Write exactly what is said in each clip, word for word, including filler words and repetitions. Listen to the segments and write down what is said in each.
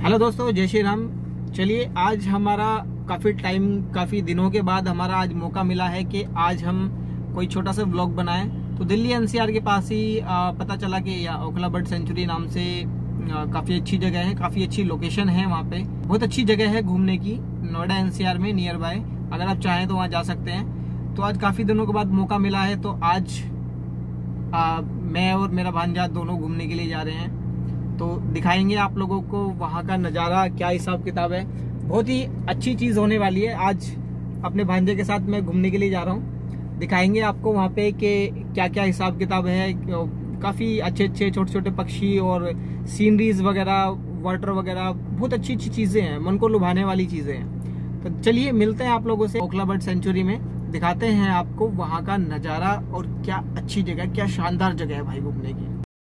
Hello दोस्तों, जय श्री राम। चलिए, आज हमारा काफ़ी टाइम काफ़ी दिनों के बाद हमारा आज मौका मिला है कि आज हम कोई छोटा सा व्लॉग बनाएं। तो दिल्ली एनसीआर के पास ही आ, पता चला कि ओखला बर्ड सेंचुरी नाम से काफ़ी अच्छी जगह है, काफ़ी अच्छी लोकेशन है। वहाँ पे बहुत अच्छी जगह है घूमने की, नोएडा एनसीआर में नियर बाय। अगर आप चाहें तो वहाँ जा सकते हैं। तो आज काफ़ी दिनों के बाद मौका मिला है, तो आज आ, मैं और मेरा भांजा दोनों घूमने के लिए जा रहे हैं। तो दिखाएंगे आप लोगों को वहाँ का नज़ारा, क्या हिसाब किताब है। बहुत ही अच्छी चीज़ होने वाली है। आज अपने भांजे के साथ मैं घूमने के लिए जा रहा हूँ। दिखाएंगे आपको वहाँ पे कि क्या क्या हिसाब किताब है। काफ़ी अच्छे अच्छे छोटे छोटे पक्षी और सीनरीज वगैरह, वाटर वगैरह, बहुत अच्छी अच्छी चीज़ें हैं, मन को लुभाने वाली चीज़ें हैं। तो चलिए मिलते हैं आप लोगों से ओखला बर्ड सेंचुरी में, दिखाते हैं आपको वहाँ का नज़ारा और क्या अच्छी जगह, क्या शानदार जगह है भाई घूमने की।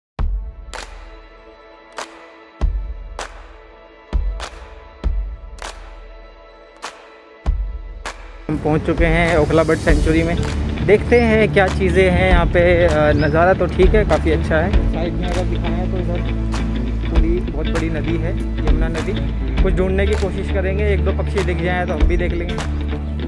हम पहुंच चुके हैं ओखला बर्ड सेंचुरी में। देखते हैं क्या चीज़ें हैं यहाँ पे। नज़ारा तो ठीक है, काफ़ी अच्छा है। साइड में अगर दिखाएं तो इधर पूरी बहुत बड़ी नदी है, यमुना नदी। कुछ ढूंढने की कोशिश करेंगे, एक दो पक्षी दिख जाएं तो हम भी देख लेंगे।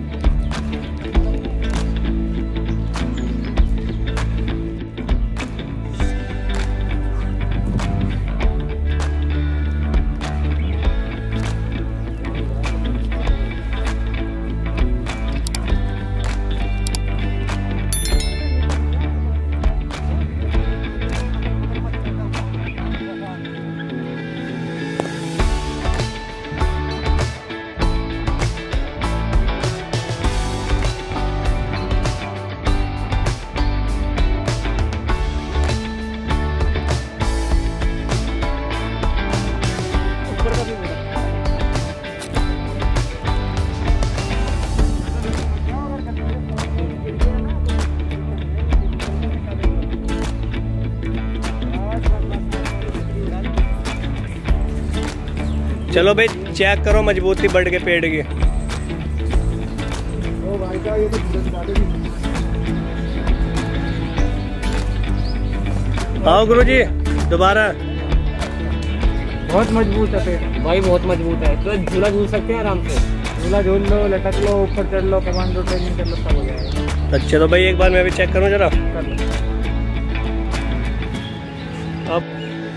चलो भाई, चेक करो मजबूती बर्ड के पेड़ की। आओ गुरुजी दोबारा। बहुत मजबूत है पेड़ भाई, बहुत मजबूत है। तो झूला झूल सकते हैं आराम से, झूला झूल लो, लटक लो, ऊपर चढ़ लो, कमांडो ट्रेनिंग कर लो, सब हो जाएगा। अच्छा तो भाई एक बार मैं भी चेक करूँ जरा। कर लो। अब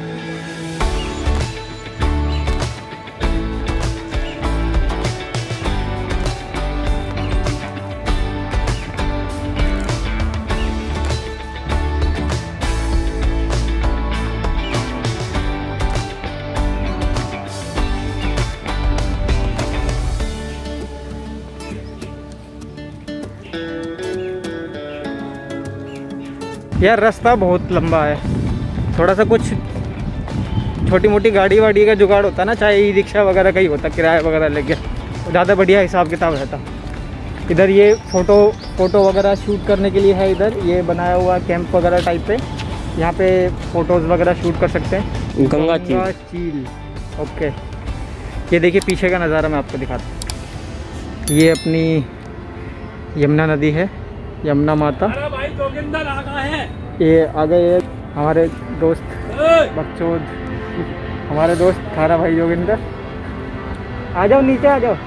यार रास्ता बहुत लंबा है, थोड़ा सा कुछ छोटी मोटी गाड़ी वाड़ी का जुगाड़ होता ना, चाहे ई रिक्शा वगैरह का ही होता, किराया वगैरह लेके, तो ज़्यादा बढ़िया हिसाब किताब रहता। इधर ये फ़ोटो फ़ोटो वगैरह शूट करने के लिए है। इधर ये बनाया हुआ कैंप वगैरह टाइप पे, यहाँ पे फ़ोटोज़ वगैरह शूट कर सकते हैं। गंगा गंगा चील। ओके, ये देखिए पीछे का नज़ारा मैं आपको दिखाता हूँ। ये अपनी यमुना नदी है, यमुना माता। भाई जोगिंदर आ गए हैं। ये आ गए हमारे दोस्त बकचोद, हमारे दोस्त थारा भाई जोगिंदर। आ जाओ नीचे, आ जाओ।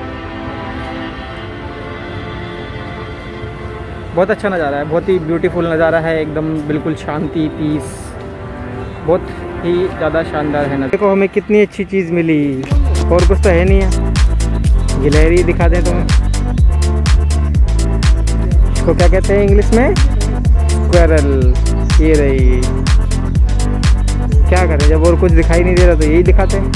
बहुत अच्छा नज़ारा है, बहुत ही ब्यूटीफुल नज़ारा है, एकदम बिल्कुल शांति, पीस, बहुत ही ज़्यादा शानदार है ना। देखो हमें कितनी अच्छी चीज़ मिली, और कुछ तो है नहीं है। गिलहरी दिखा दें तुम्हें, इसको क्या कहते हैं इंग्लिश में? स्क्वेरल। ये रही। क्या करें, जब और कुछ दिखाई नहीं दे रहा तो यही दिखाते हैं।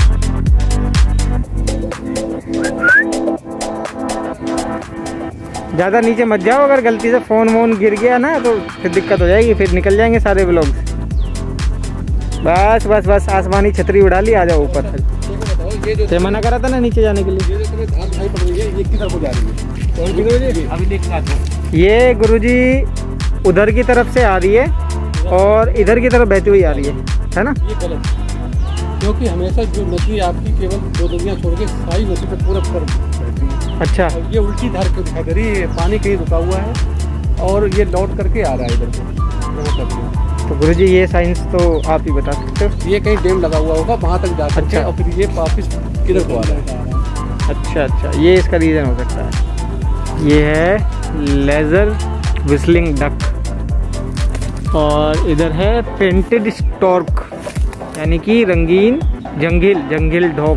ज़्यादा नीचे मत जाओ, अगर गलती से फ़ोन वोन गिर गया ना तो फिर दिक्कत हो जाएगी, फिर निकल जाएंगे सारे व्लॉग। बस बस बस आसमानी छतरी उड़ा ली, आ जाओ ऊपर। तो मना करा था ना नीचे जाने के लिए। अभी देख सकते ये गुरुजी उधर की तरफ से आ रही है और इधर की तरफ बहती हुई आ रही है, है ना? ये गलत, क्योंकि हमेशा जो नदी आपकी केवल दो नदियाँ छोड़ के सारी नदी पे पूरा पर बहती है। अच्छा, ये उल्टी धार को दिखा दे रही है, पानी कहीं रुका हुआ है और ये लौट करके आ रहा है इधर को। तो गुरुजी ये साइंस तो आप ही बता सकते हो। ये कहीं डैम लगा हुआ होगा, वहाँ तक जा सकते अच्छा। हैं और फिर ये वापिस किधर को आ रहा है। अच्छा अच्छा, ये इसका रीज़न हो सकता है। ये है लेज़र विस्लिंग डक और इधर है पेंटेड स्टॉर्क यानी कि रंगीन जंगिल जंगिल ढोक।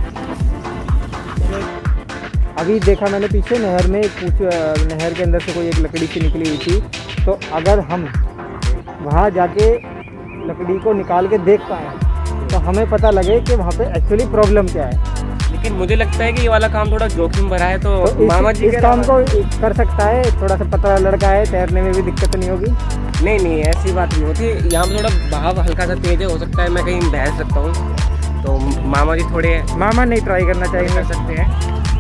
अभी देखा मैंने पीछे नहर में कुछ नहर के अंदर से कोई एक लकड़ी सी निकली हुई थी, तो अगर हम वहाँ जाके लकड़ी को निकाल के देख पाएँ तो हमें पता लगे कि वहाँ पे एक्चुअली प्रॉब्लम क्या है। लेकिन मुझे लगता है कि ये वाला काम थोड़ा जोखिम भरा है, तो, तो मामा इस, जी इस के काम को कर सकता है, थोड़ा सा पतला लड़का है, तैरने में भी दिक्कत नहीं होगी। नहीं नहीं ऐसी बात नहीं होती, यहाँ पे थोड़ा बहाव हल्का सा तेज है, हो सकता है मैं कहीं बह सकता हूँ, तो मामा जी थोड़े मामा नहीं ट्राई करना चाहिए कर सकते हैं।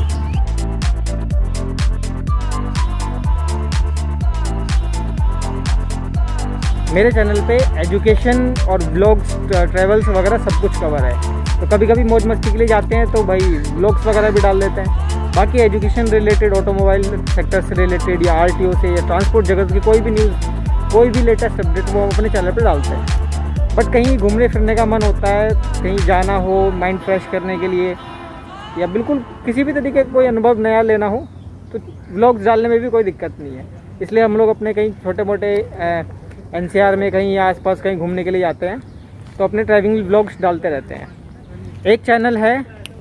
मेरे चैनल पे एजुकेशन और ब्लॉग्स ट्रैवल्स वगैरह सब कुछ कवर है, तो कभी कभी मौज मस्ती के लिए जाते हैं तो भाई ब्लॉग्स वगैरह भी डाल देते हैं। बाकी एजुकेशन रिलेटेड, ऑटोमोबाइल सेक्टर से रिलेटेड या आरटीओ से या ट्रांसपोर्ट जगत की कोई भी न्यूज़, कोई भी लेटेस्ट अपडेट वो अपने चैनल पे डालते हैं। बट कहीं घूमने फिरने का मन होता है, कहीं जाना हो माइंड फ्रेश करने के लिए या बिल्कुल किसी भी तरीके का कोई अनुभव नया लेना हो तो व्लॉग्स डालने में भी कोई दिक्कत नहीं है। इसलिए हम लोग अपने कहीं छोटे मोटे एनसीआर में कहीं या आसपास कहीं घूमने के लिए जाते हैं तो अपने ट्रैवलिंग व्लॉग्स डालते रहते हैं। एक चैनल है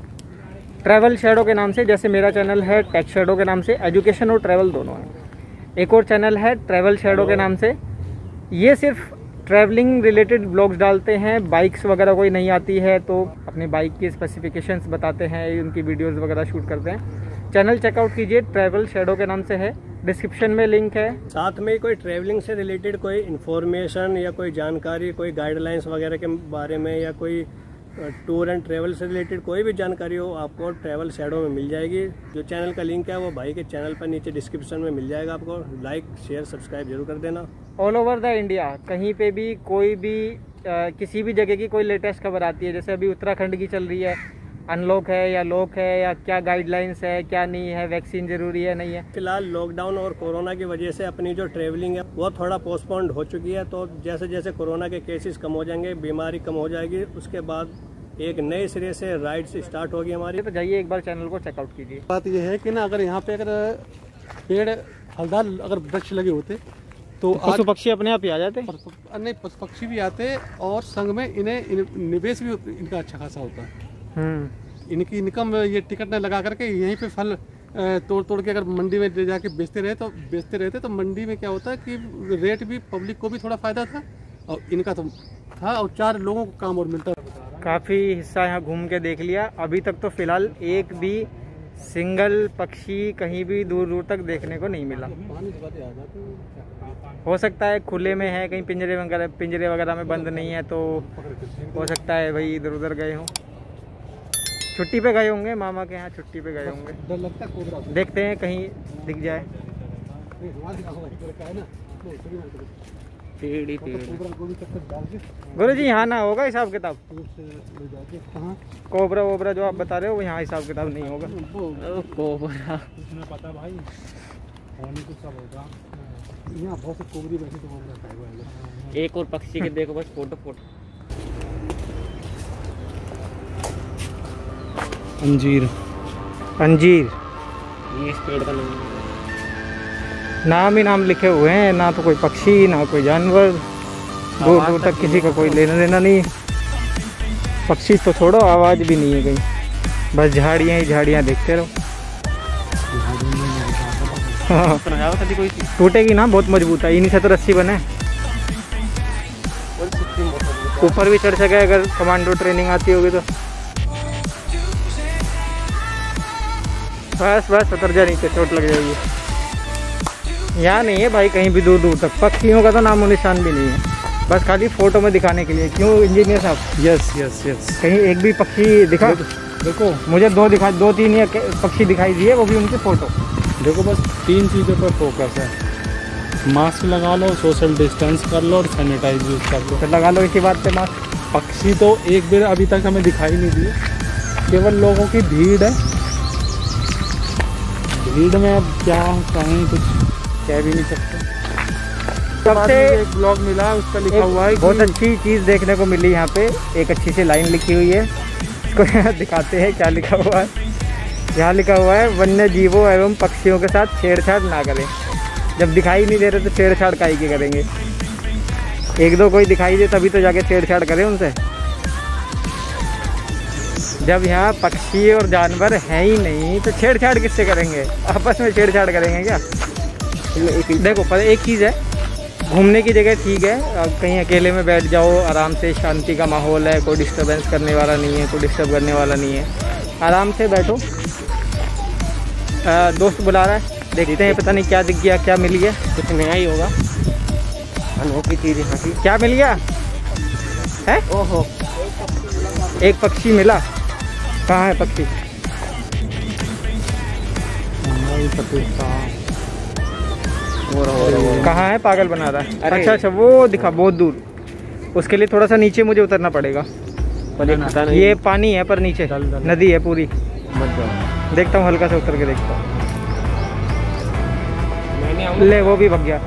ट्रैवल शैडो के नाम से, जैसे मेरा चैनल है टेक शैडो के नाम से, एजुकेशन और ट्रैवल दोनों है। एक और चैनल है ट्रैवल शैडो के नाम से, ये सिर्फ ट्रैवलिंग रिलेटेड ब्लॉग्स डालते हैं। बाइक्स वगैरह कोई नहीं आती है तो अपनी बाइक की स्पेसिफिकेशंस बताते हैं, उनकी वीडियोस वगैरह शूट करते हैं। चैनल चेकआउट कीजिए, ट्रैवल शैडो के नाम से है, डिस्क्रिप्शन में लिंक है। साथ में कोई ट्रैवलिंग से रिलेटेड कोई इन्फॉर्मेशन या कोई जानकारी, कोई गाइडलाइंस वगैरह के बारे में या कोई टूर एंड ट्रैवल से रिलेटेड कोई भी जानकारी हो आपको ट्रैवल शैडो में मिल जाएगी। जो चैनल का लिंक है वो भाई के चैनल पर नीचे डिस्क्रिप्शन में मिल जाएगा, आपको लाइक शेयर सब्सक्राइब जरूर कर देना। ऑल ओवर द इंडिया कहीं पे भी कोई भी आ, किसी भी जगह की कोई लेटेस्ट खबर आती है, जैसे अभी उत्तराखंड की चल रही है, अनलॉक है या लॉक है या क्या गाइडलाइंस है क्या नहीं है, वैक्सीन जरूरी है नहीं है। फिलहाल लॉकडाउन और कोरोना की वजह से अपनी जो ट्रैवलिंग है वो थोड़ा पोस्टपोन्ड हो चुकी है, तो जैसे जैसे कोरोना के केसेस कम हो जाएंगे, बीमारी कम हो जाएगी, उसके बाद एक नए सिरे से राइड्स स्टार्ट होगी हमारी। तो जाइए एक बार चैनल को चेकआउट कीजिए। बात यह है कि ना अगर यहाँ पे अगर पेड़ फलदार अगर वृक्ष लगे होते तो तो पशु पक्षी अपने आप ही आ जाते, नहीं पशु पक्षी भी आते और संग में इन्हें इन, निवेश भी इनका अच्छा खासा होता है। इनकी इनकम ये टिकट न लगा करके यहीं पे फल तोड़ तोड़ के अगर मंडी में ले जाके बेचते रहे तो बेचते रहते तो मंडी में क्या होता है कि रेट भी पब्लिक को भी थोड़ा फायदा था और इनका तो था और चार लोगों को काम और मिलता। काफ़ी हिस्सा यहाँ घूम के देख लिया। अभी तक तो फिलहाल एक भी सिंगल पक्षी कहीं भी दूर दूर तक देखने को नहीं मिला। हो सकता है खुले में है, कहीं पिंजरे वगैरह पिंजरे वगैरह में बंद नहीं है, तो हो सकता है भाई इधर उधर गए हों, छुट्टी पे गए होंगे, मामा के यहाँ छुट्टी पे गए होंगे। देखते हैं कहीं दिख जाए। गुरु जी यहाँ ना होगा हिसाब किताब, कोबरा वोबरा जो आप बता रहे हो यहाँ हिसाब किताब नहीं होगा। कोबरा पता भाई यहाँ बहुत से कोबरी बैठे तो एक और पक्षी के देखो बस फोटो फोटो। अंजीर अंजीर ये इस पेड़ का नाम नाम ही नाम लिखे हुए हैं, ना तो कोई पक्षी ना कोई जानवर, दूर दूर तक किसी का कोई लेना देना नहीं। पक्षी तो छोड़ो, आवाज़ भी नहीं है कहीं, बस झाड़ियाँ ही झाड़ियाँ देखते रहो। टूटेगी ना, बहुत मजबूत है, इन्हीं से तो रस्सी बने। ऊपर भी चढ़ सके अगर कमांडो ट्रेनिंग आती होगी तो। बस बस उतर जा नीचे, चोट लग जाएगी। यहाँ नहीं है भाई कहीं भी दूर दूर तक, पक्षियों का तो नामो निशान भी नहीं है, बस खाली फोटो में दिखाने के लिए। क्यों इंजीनियर साहब? यस यस यस कहीं एक भी पक्षी दिखा? देखो मुझे दो दिखा दो तीन या पक्षी दिखाई दिए, वो भी उनकी फ़ोटो। देखो बस तीन चीज़ों पर फोकस है, मास्क लगा लो, सोशल डिस्टेंस कर लो और सैनिटाइज यूज कर लो। तो लगा लो इसी बात पे मास्क। पक्षी तो एक बार अभी तक हमें दिखाई नहीं दिए, केवल लोगों की भीड़ है। भीड़ में अब क्या कहीं कुछ कह भी नहीं सकते। उसके बाद सबसे मुझे एक ब्लॉग मिला, उस पर लिखा हुआ है कि बहुत अच्छी चीज़ देखने को मिली यहाँ पे, एक अच्छी सी लाइन लिखी हुई है, इसको यहाँ दिखाते हैं क्या लिखा हुआ है। यहाँ लिखा हुआ है वन्य जीवों एवं पक्षियों के साथ छेड़छाड़ ना करें। जब दिखाई नहीं दे रहे तो छेड़छाड़ काहे की करेंगे, एक दो कोई दिखाई दे तभी तो जाके छेड़छाड़ करें उनसे। जब यहाँ पक्षी और जानवर हैं ही नहीं तो छेड़छाड़ किससे करेंगे, आपस में छेड़छाड़ करेंगे क्या। देखो पर एक चीज़ है, घूमने की जगह ठीक है, कहीं अकेले में बैठ जाओ आराम से, शांति का माहौल है, कोई डिस्टर्बेंस करने वाला नहीं है, कोई डिस्टर्ब करने वाला नहीं है, आराम से बैठो। आ, दोस्त बुला रहा है, देखते हैं पता नहीं क्या दिख गया, क्या मिल गया, कुछ नया ही होगा, अनोखी चीज़ यहाँ की। क्या मिल गया है? ओहो, एक पक्षी मिला। कहाँ है पक्षी? कहाँ है? पागल बना रहा है। अच्छा अच्छा, वो दिखा बहुत दूर, उसके लिए थोड़ा सा नीचे मुझे उतरना पड़ेगा। ये पानी है पर नीचे नदी है पूरी। देखता हूँ, हल्का सा उतर के देखता हूँ। ले वो भी भग गया।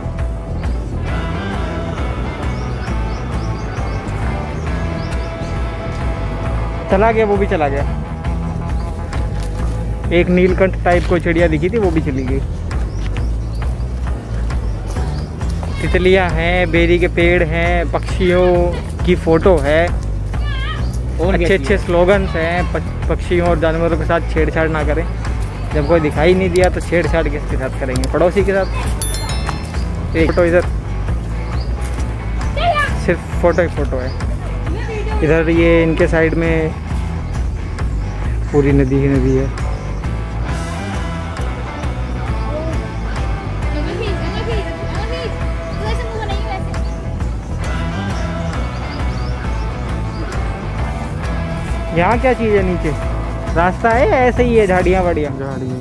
चला गया, वो भी चला गया। एक नीलकंठ टाइप कोई चिड़िया दिखी थी, वो भी चली गई। तितलियां हैं, बेरी के पेड़ हैं, पक्षियों की फोटो है, और अच्छे अच्छे स्लोगन्स हैं। पक्षियों और जानवरों के साथ छेड़छाड़ ना करें। जब कोई दिखाई नहीं दिया तो छेड़छाड़ किसके साथ करेंगे, पड़ोसी के साथ। एक फोटो इधर, सिर्फ फोटो ही फोटो है। इधर ये इनके साइड में पूरी नदी ही नदी है। यहाँ क्या चीज़ है? नीचे रास्ता है या ऐसे ही है झाड़ियाँ वाड़ियाँ? झाड़ियाँ।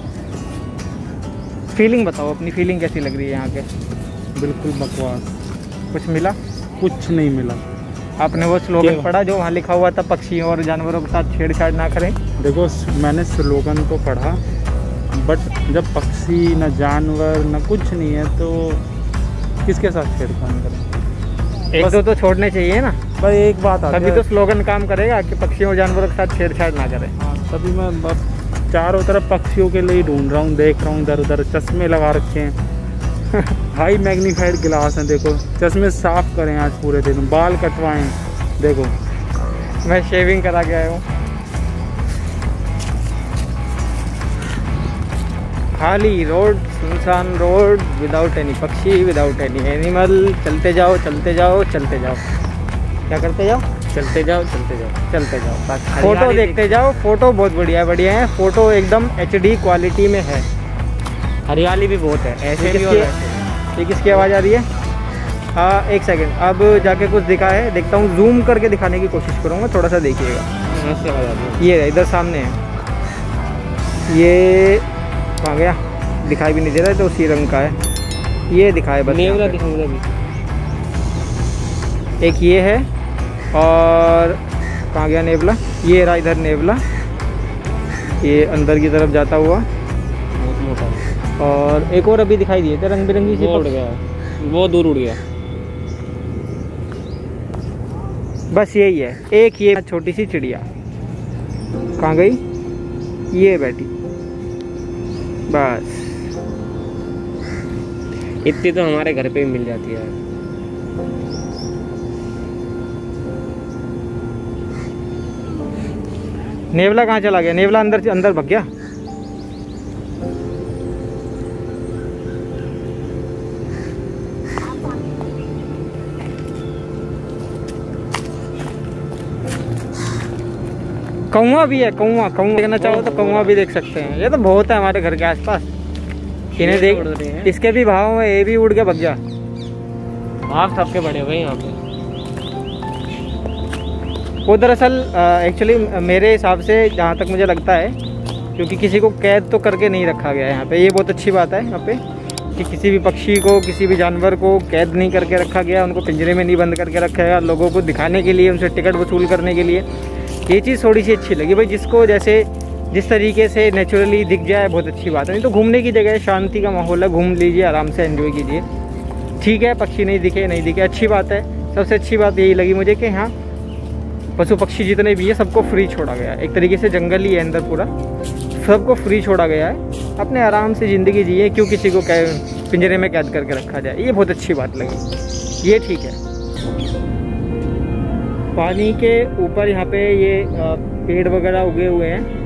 फीलिंग बताओ, अपनी फीलिंग कैसी लग रही है यहाँ के? बिल्कुल बकवास, कुछ मिला? कुछ नहीं मिला। आपने वो स्लोगन पढ़ा जो वहाँ लिखा हुआ था, पक्षियों और जानवरों के साथ छेड़छाड़ ना करें? देखो मैंने स्लोगन तो पढ़ा, बट जब पक्षी न जानवर न कुछ नहीं है तो किसके साथ छेड़छाड़ करें? एक दो तो छोड़ने चाहिए ना। बस एक बात आ तभी तो स्लोगन काम करेगा कि पक्षियों और जानवरों के साथ छेड़छाड़ ना करें। हाँ, तभी मैं बस चारों तरफ पक्षियों के लिए ढूंढ रहा हूँ, देख रहा हूँ इधर उधर। चश्मे लगा रखे हैं हाई मैग्नीफाइड गिलास हैं, देखो। चश्मे साफ करें आज पूरे दिन, बाल कटवाएं, देखो मैं शेविंग करा के आया हूँ। खाली रोड, सुनसान रोड, विदाउट एनी पक्षी, विदाउट एनी एनिमल। चलते जाओ चलते जाओ चलते जाओ। क्या करते जाओ? चलते जाओ चलते जाओ चलते जाओ। फोटो देखते जाओ, फोटो बहुत बढ़िया बढ़िया है, फोटो एकदम एच डी क्वालिटी में है। हरियाली भी बहुत है। ऐसे भी ये किसकी आवाज़ आ रही है? हाँ एक सेकंड, अब जाके कुछ दिखा है, देखता हूँ, जूम करके दिखाने की कोशिश करूँगा, थोड़ा सा देखिएगा। ये इधर सामने है, ये कहाँ गया? दिखाई भी नहीं दे रहा है, तो उसी रंग का है। ये दिखाए बस, नेवला दिखाऊंगा भी। एक ये है, और कहाँ गया नेवला? ये रहा इधर नेवला, ये अंदर की तरफ जाता हुआ। बहुत मोटा। और एक और अभी दिखाई दिए थे रंग बिरंगी सी, उड़ गया, वो दूर उड़ गया। बस यही है, एक ये छोटी सी चिड़िया कहाँ गई? ये बैठी, बस इतनी तो हमारे घर पे भी मिल जाती है। नेवला कहाँ चला गया? नेवला अंदर अंदर भाग गया। कौवा भी है, कौवा कौवा देखना चाहो तो कौवा भी देख सकते हैं। ये तो बहुत है हमारे घर के आसपास। इन्हें देख, इसके भी भाव है, ये भी उड़ के भग जा। भाव सबके बड़े हुए यहाँ पे। वो दरअसल एक्चुअली मेरे हिसाब से जहाँ तक मुझे लगता है, क्योंकि किसी को कैद तो करके नहीं रखा गया है यहाँ पे। ये बहुत अच्छी बात है यहाँ पे कि किसी भी पक्षी को, किसी भी जानवर को कैद नहीं करके रखा गया, उनको पिंजरे में नहीं बंद करके रखा गया, लोगों को दिखाने के लिए, उनसे टिकट वसूल करने के लिए। ये चीज़ थोड़ी सी अच्छी लगी भाई, जिसको जैसे जिस तरीके से नेचुरली दिख जाए बहुत अच्छी बात है। नहीं तो घूमने की जगह है, शांति का माहौल है, घूम लीजिए, आराम से एंजॉय कीजिए, ठीक है, पक्षी नहीं दिखे नहीं दिखे अच्छी बात है। सबसे अच्छी बात यही लगी मुझे कि यहाँ पशु पक्षी जितने भी हैं सबको फ्री छोड़ा गया है। एक तरीके से जंगल ही है अंदर पूरा, सबको फ्री छोड़ा गया है, अपने आराम से ज़िंदगी जिए, क्यों किसी को कै पिंजरे में कैद करके रखा जाए। ये बहुत अच्छी बात लगी, ये ठीक है। पानी के ऊपर यहाँ पे ये पेड़ वगैरह उगे हुए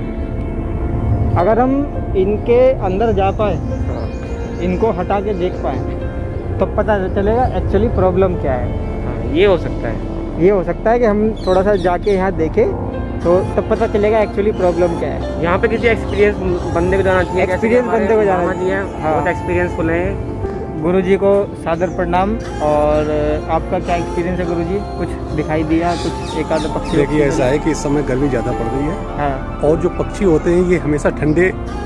हैं। अगर हम इनके अंदर जा पाए, इनको हटा के देख पाए, तो पता चलेगा एक्चुअली प्रॉब्लम क्या है। ये हो सकता है, ये हो सकता है कि हम थोड़ा सा जाके यहाँ देखें तो तब पता चलेगा एक्चुअली प्रॉब्लम क्या है। यहाँ पे किसी एक्सपीरियंस बंदे को जाना चाहिए, एक्सपीरियंस बंदे को जाना चाहिए। हाँ। बहुत एक्सपीरियंसफुल है। गुरुजी को सादर प्रणाम। और आपका क्या एक्सपीरियंस है गुरुजी? कुछ दिखाई दिया, कुछ एक आध पक्षी? देखिए ऐसा है कि इस समय गर्मी ज़्यादा पड़ रही है। हाँ। और जो पक्षी होते हैं ये हमेशा ठंडे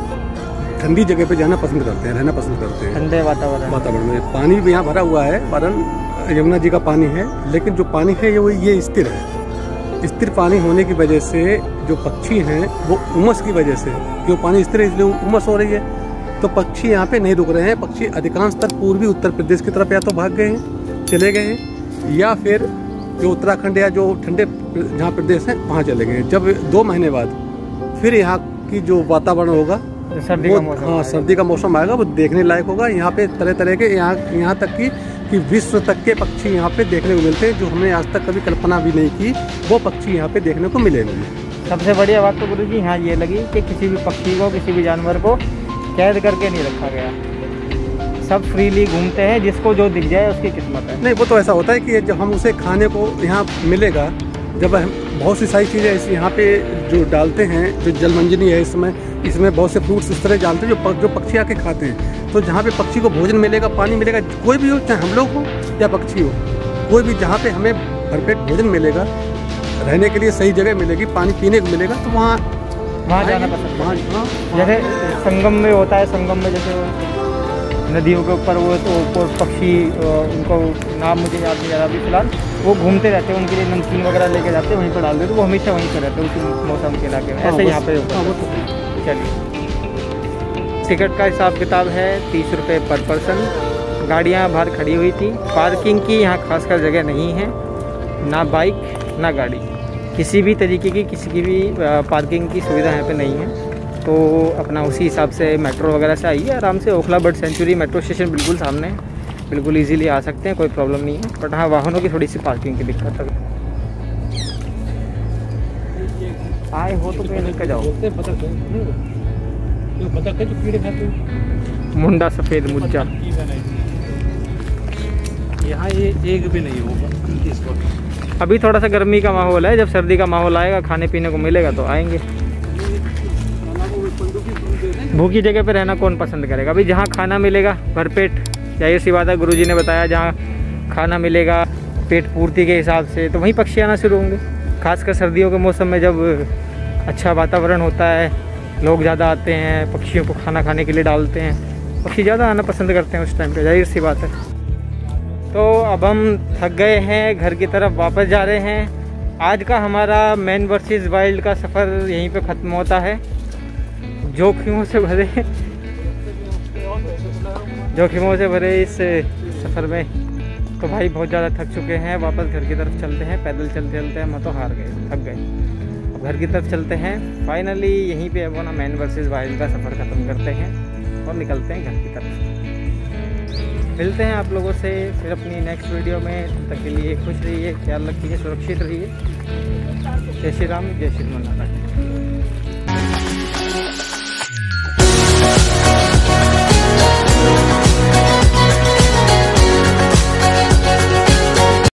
ठंडी जगह पे जाना पसंद करते हैं, रहना पसंद करते हैं, ठंडे वातावरण वातावरण में। पानी भी यहाँ भरा हुआ है, वरन यमुना जी का पानी है, लेकिन जो पानी है ये ये स्थिर है। स्थिर पानी होने की वजह से जो पक्षी हैं वो उमस की वजह से, क्यों पानी स्थिर है इसलिए उमस हो रही है, तो पक्षी यहाँ पे नहीं रुक रहे हैं। पक्षी अधिकांशतर पूर्वी उत्तर प्रदेश की तरफ या तो भाग गए हैं, चले गए हैं, या फिर जो उत्तराखंड या जो ठंडे जहाँ प्रदेश हैं वहाँ चले गए हैं। जब दो महीने बाद फिर यहाँ की जो वातावरण होगा, सर्दी का मौसम, हाँ सर्दी का मौसम आएगा, वो देखने लायक होगा। यहाँ पे तरह तरह के यहाँ यहाँ तक की कि विश्व तक के पक्षी यहाँ पे देखने को मिलते हैं, जो हमने आज तक कभी कल्पना भी नहीं की, वो पक्षी यहाँ पे देखने को मिलेंगे। सबसे बढ़िया बात तो गुरुजी यहाँ ये लगी कि किसी भी पक्षी को, किसी भी जानवर को कैद करके नहीं रखा गया, सब फ्रीली घूमते हैं, जिसको जो दिख जाए उसकी किस्मत है। नहीं, वो तो ऐसा होता है कि जब हम उसे खाने को यहाँ मिलेगा, जब हम बहुत सी सारी चीज़ें ऐसी यहाँ पे जो डालते हैं, जो जलमंजनी है इसमें इसमें बहुत से फ्रूट्स इस तरह डालते हैं जो जो पक्षी आके खाते हैं। तो जहाँ पे पक्षी को भोजन मिलेगा, पानी मिलेगा, कोई भी हो, चाहे हम लोग हो या पक्षी हो, कोई भी जहाँ पे हमें भरपेट भोजन मिलेगा, रहने के लिए सही जगह मिलेगी, पानी पीने को मिलेगा, तो वहाँ वहाँ जाना पसंद। वहाँ जैसे संगम में होता है, संगम में जैसे नदियों के ऊपर वो तो पक्षी, उनको नाम मुझे याद नहीं आ रहा अभी फिलहाल, वो घूमते रहते हैं, उनके लिए नमकीन वगैरह लेके जाते हैं, वहीं पर डाल देते, वो हमेशा वहीं पर रहते हैं उसी मौसम के इलाके में। ऐसे यहाँ पे होता है। चलिए, टिकट का हिसाब किताब है तीस रुपये पर पर्सन। गाड़ियाँ बाहर खड़ी हुई थी, पार्किंग की यहाँ खासकर जगह नहीं है, ना बाइक ना गाड़ी, किसी भी तरीके की किसी की भी पार्किंग की सुविधा यहाँ पे नहीं है। तो अपना उसी हिसाब से मेट्रो वगैरह से आइए आराम से। Okhla bird sanctuary metro station बिल्कुल सामने है, बिल्कुल इजीली आ सकते हैं, कोई प्रॉब्लम नहीं है। बट हाँ, वाहनों की थोड़ी सी पार्किंग की दिक्कत है। आए हो तो कहीं निकल जाओ। मुंडा सफ़ेद मुज्जा, यहाँ ये एक भी नहीं होगा इस वक्त। अभी थोड़ा सा गर्मी का माहौल है, जब सर्दी का माहौल आएगा, खाने पीने को मिलेगा तो आएंगे। भूखी जगह पे रहना कौन पसंद करेगा? अभी जहाँ खाना मिलेगा भरपेट, जाहिर सी बात है, गुरुजी ने बताया जहाँ खाना मिलेगा पेट पूर्ति के हिसाब से, तो वहीं पक्षी आना शुरू होंगे। खासकर सर्दियों के मौसम में जब अच्छा वातावरण होता है, लोग ज़्यादा आते हैं, पक्षियों को खाना खाने के लिए डालते हैं, पक्षी ज़्यादा आना पसंद करते हैं उस टाइम पे, जाहिर सी बात है। तो अब हम थक गए हैं, घर की तरफ वापस जा रहे हैं। आज का हमारा मैन वर्सेस वाइल्ड का सफ़र यहीं पे ख़त्म होता है। जोखिमों से भरे जोखिमों से भरे इस सफ़र में तो भाई बहुत ज़्यादा थक चुके हैं। वापस घर की तरफ चलते हैं, पैदल चलते चलते हम तो हार गए, थक गए। अब घर की तरफ चलते हैं। फाइनली यहीं पे अब ना मैन वर्सेस वाइल्ड का सफ़र ख़त्म करते हैं और निकलते हैं घर की तरफ। मिलते हैं आप लोगों से फिर अपनी नेक्स्ट वीडियो में। तब तक के लिए खुश रहिए, ख्याल रखिए, सुरक्षित रहिए। जय श्री राम, जय श्री राम।